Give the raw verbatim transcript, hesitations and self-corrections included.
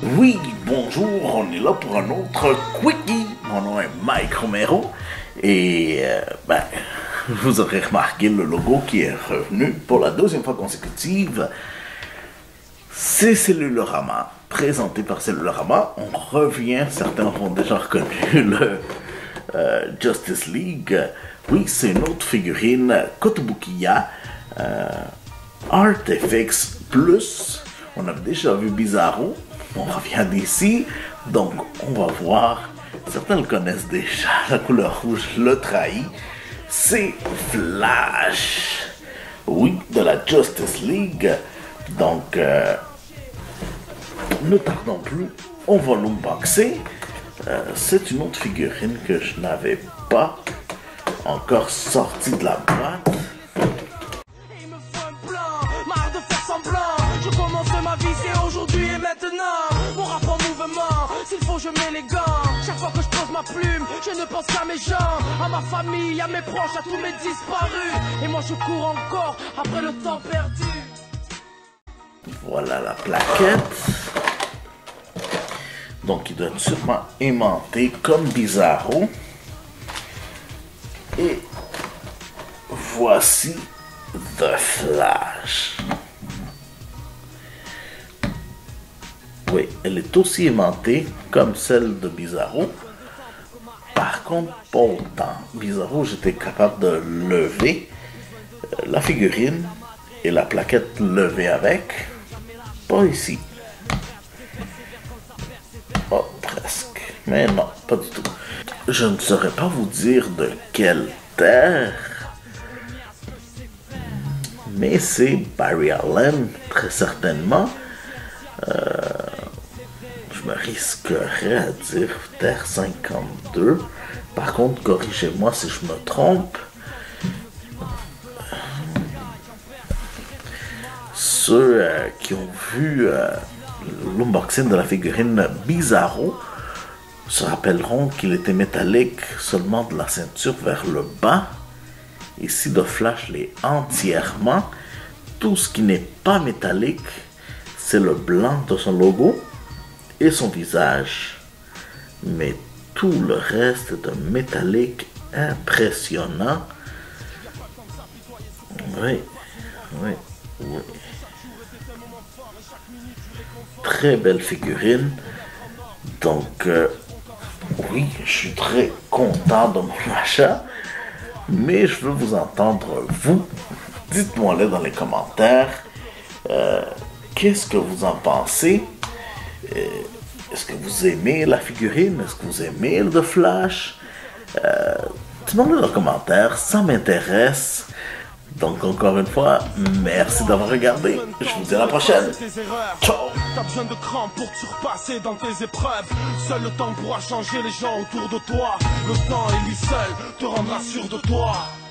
Oui, bonjour, on est là pour un autre Quickie. Mon nom est Mike Romero et euh, ben, vous aurez remarqué le logo qui est revenu pour la deuxième fois consécutive. C'est Cellulorama, présenté par Cellulorama. On revient, certains auront déjà reconnu le euh, Justice League. Oui, c'est une autre figurine Kotobukiya euh, Artefix Plus. On a déjà vu Bizarro. On revient d'ici, donc on va voir. Certains le connaissent déjà, la couleur rouge le trahit. C'est Flash, oui, de la Justice League. Donc, euh, ne tardons plus, on va l'unboxer. Euh, c'est une autre figurine que je n'avais pas encore sortie de la boîte. Il me faut un plan, marre de faire semblant. Je commence ma vie, c'est aujourd'hui et maintenant. Mon rap en mouvement, s'il faut je mets les gants. Chaque fois que je pose ma plume, je ne pense qu'à mes gens, à ma famille, à mes proches, à tous mes disparus. Et moi je cours encore après le temps perdu. Voilà la plaquette. Donc il doit être sûrement aimanté comme Bizarro. Et voici The Flash. Oui, elle est aussi aimantée comme celle de Bizarro. Par contre, pas autant. Bizarro, j'étais capable de lever la figurine et la plaquette levée avec. Pas ici. Oh, presque. Mais non, pas du tout. Je ne saurais pas vous dire de quelle terre. Mais c'est Barry Allen, très certainement. Euh, je me risquerais à dire Terre cinquante-deux. Par contre, corrigez-moi si je me trompe. Ceux euh, qui ont vu euh, l'unboxing de la figurine Bizarro se rappelleront qu'il était métallique seulement de la ceinture vers le bas. Ici, The Flash l'est entièrement. Tout ce qui n'est pas métallique, c'est le blanc de son logo et son visage. Mais tout le reste est un métallique impressionnant. Oui, oui, oui. Très belle figurine. Donc, euh, oui, je suis très content de mon achat. Mais je veux vous entendre, vous. Dites-moi-le dans les commentaires. Euh, Qu'est-ce que vous en pensez? Euh, Est-ce que vous aimez la figurine? Est-ce que vous aimez le The Flash? Euh, Dites-moi-le dans les commentaires, ça m'intéresse. Donc encore une fois, merci d'avoir regardé. Je vous dis à la prochaine. Ciao! T'as besoin de cran pour te surpasser dans tes épreuves. Seul le temps pourra changer les gens autour de toi. Le temps et lui seul te rendra sûr de toi.